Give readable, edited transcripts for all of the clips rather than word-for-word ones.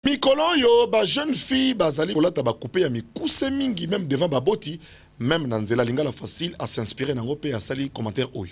Mikolo yo ba jeune fille bazali kolata ba couper ya mikuse mingi même devant baboti même nanzela lingala facile à s'inspirer nango pe à sali commentaire oyo.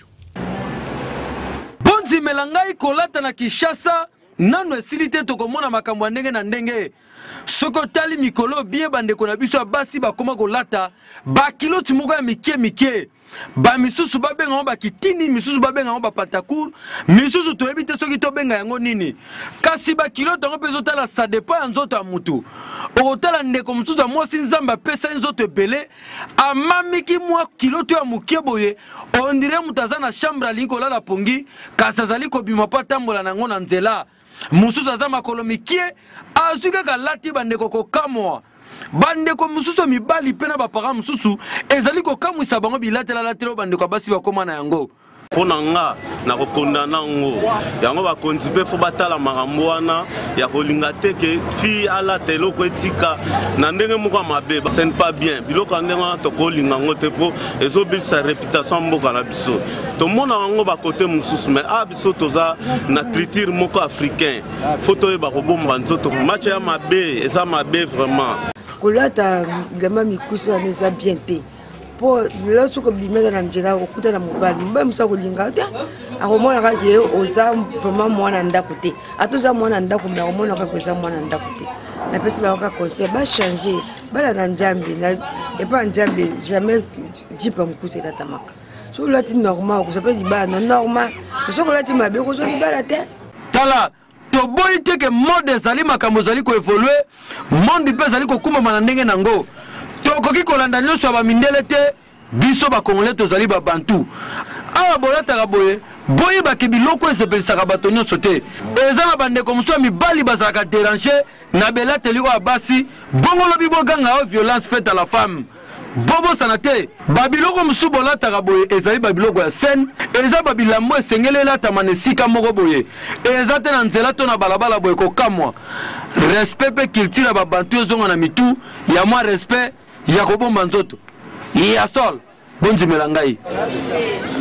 Bonzi melangai kolata na Kishasa nano esilite tokomona makambo ndenge na ndenge. Soko tali mikolo bien bandeko na biso basi bakoma kolata ba kilo timoko ya mike. Ba misusu babenga ba kitini, misusu babenga ba patakour, misusu toyebi te soki to benga yango nini. Kasi ba kilo tongo pezo tala ça dépend ya nzoto ya mutu. Okotala ndeko mususu ya mwasi nzamba pesa nzoto ebele, amamiki mwa kilo to ya mukie boye, on dirait mutaza na chambre aliko la pongi, kasi azali kobima pa tambola nango na nzela. Mususu aza makolo mikie, azuka kalati bandeko kokamwa. Bandeko mususu mibali pena ba para mususu ezali ko kamwisa bango bilatela latelo bandeko basi bakoma na yango pona nga na kokondana ngo yango ba kontipe fo batala makambo wana ya kolinga te ke fi ala telo ko etika na ndenge moko mabe ce n'est pas bien biloko ndenge to kolinga ngo te po ezobil sa réputation mboka na biso to mona ngo ba côté mususu mais abiso toza na culture moko africain photo e ba ko bomba nzoto match ya mabe eza mabe vraiment. Kolata gama mikusi wana eza bien te po lelo soko bimela na njela okuta na mobali mobali musa kolinga te akomona kaka ye oza vraiment mwana ndako te atoza mwana ndako mais akomona kaka oza mwana ndako te na pesi bayoka conseil ba changer bala na njambi na epa njambi jamais jipa mkusi elatamaka so lati normal kosape libala na normal soko lati mabe kozo libala te tala to boyi te ke mode ezali makambo ezali ko évoluer monde pe ezali ko kuma na ndenge nango to koki kolanda nyonso ba mindele te biso ba congolais tozali ba bantu awa bolata boye boyi ba ke biloko esepelisaka bato nyonso te eza na bandeko muso mibali bazalaka déranger na belateli ko abasi bongolo biboganga o violence faite à la femme bobo sanate babiloko musu bolata boye ezali babiloko ya scène eza babilambo esengele lata manesika moko boye eza te na nzela to na balabala boye kokamwa respect pe culture ba bantu ezonga na mitu ya mwa respect ya kobomba nzoto ya sol bonzi melangai